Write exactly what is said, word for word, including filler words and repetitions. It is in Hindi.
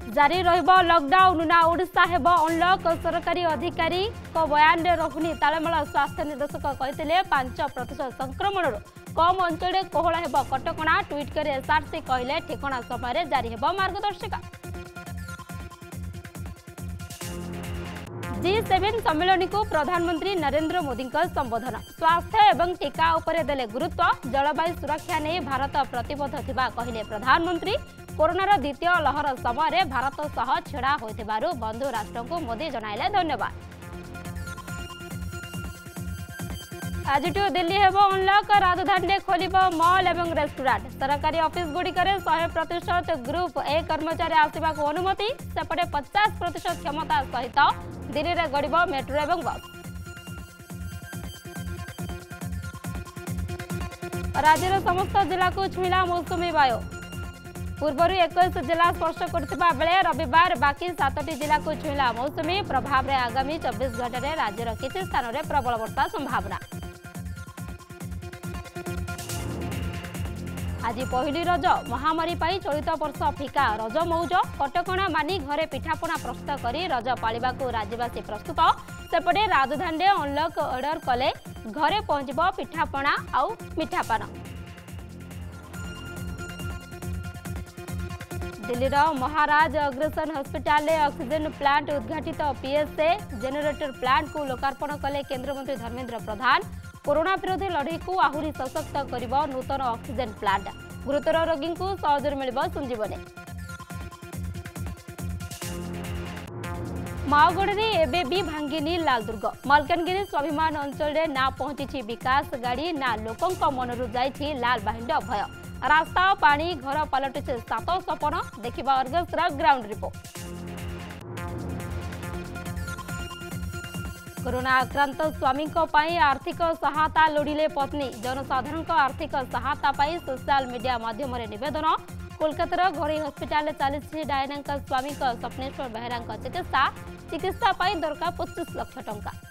जारी रहिबो लॉकडाउन ना ओडिशा हेबो अनलॉक सरकारी अधिकारी को बयान रे रखुनी तालमेल स्वास्थ्य निर्देशक कहते पांच प्रतिशत संक्रमण कम अंचल कोहला हेबो कटकणा ट्वीट कर एसआरसी कहले ठिकाना समय जारी हेबो मार्गदर्शिका। जी सेवन सम्मेलन को प्रधानमंत्री नरेंद्र मोदी संबोधन स्वास्थ्य एवं टीका उपरे देले गुरुत्व जलवायु सुरक्षा नहीं भारत प्रतिबद्ध थिबा कहले प्रधानमंत्री कोरोनार द्वितीय लहर समय भारत सह छेड़ा होइथिबारु बंधु राष्ट्र को मोदी जनाइले धन्यवाद। आज दिल्ली हेबो अनलॉक राजधानी खोल मॉल एवं रेस्टोरेंट सरकारी ऑफिस गुड़िकर सौ प्रतिशत ग्रुप ए कर्मचारी आसवा अनुमति सेपटे पचास प्रतिशत क्षमता सहित दिल्ली में गड़ब मेट्रो एवं बस। राज्यर समस्त जिला को छुईला मौसुमी वायु पूर्वर इक्कीस जिला स्पर्श करथिबा बेले रविवार बाकी सातटी जिला को छुईला मौसुमी प्रभाव में आगामी चौबीस घंटे में राज्यर किसी स्थान में प्रबल वर्षा संभावना। आज पहली रज महामारी पाई चलित वर्ष फिका रज मौज कटकणा मानी घरे पिठापणा प्रस्तुत करी रज पालिबा को राज्यवासी प्रस्तुत सेपटे राजधानी अनलॉक ऑर्डर कले घरे पहुंचब पिठापणा आउ मिठापान। Delhi Maharaj Agrasen hospital oxygen plant उद्घाटित पीएसए जेनेरेटर प्लांट को लोकार्पण कले केंद्रमंत्री धर्मेंद्र प्रधान कोरोना विरोधी लड़ई को आहुरी सशक्त कर नूतन ऑक्सीजन प्लांट गुरुतर रोगी को सहजरे मिल संजीवनी। माओगढ़ एबे भी भांगिनी लालदुर्ग मलकानगिरी स्वाभिमान अंचल ना पहुंची विकास गाड़ी ना लोकों मनरू जाइछि लाल बाहिंड भय रास्ता पानी घर पलटि सात सपन देखा अर्गसर ग्राउंड रिपोर्ट। कोरोना आक्रांत स्वामी आर्थिक सहायता लोड़िले पत्नी जनसाधारण आर्थिक सहायता पाई सोशल मीडिया माध्यम निवेदन कोलकातार घरोई हॉस्पिटल चली डायना स्वामी स्वप्नेश्वर बेहरा चिकित्सा चिकित्सा दरकार पच्चीस लाख टंका।